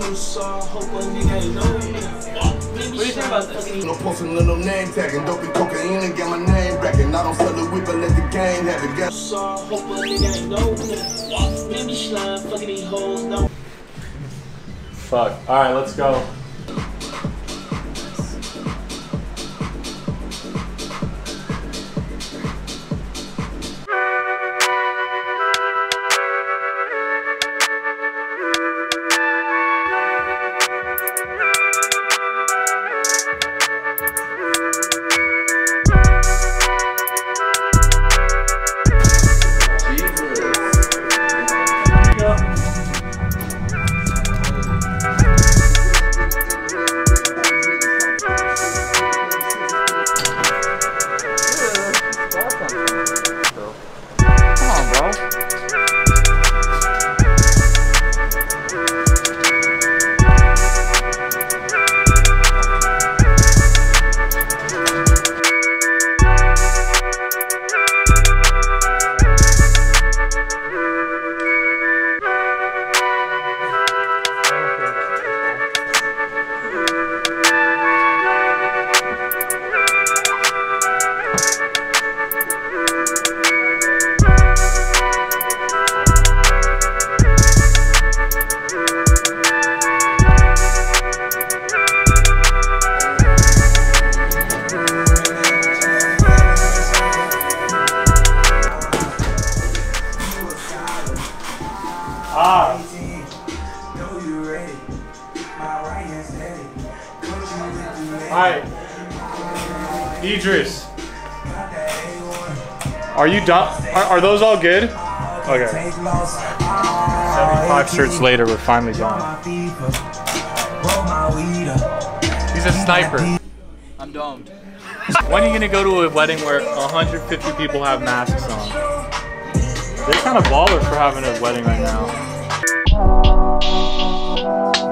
What do you think about this? No posting little name tagging, don't be cocaine and get my name back. And I don't sell the whip, but let the game have it. Fuck. Alright, let's go. Alright, Idris, are you done? Are those all good? Okay. 75 shirts later, we're finally done. He's a sniper. I'm domed. When are you gonna go to a wedding where 150 people have masks on? They're kind of ballers for having a wedding right now.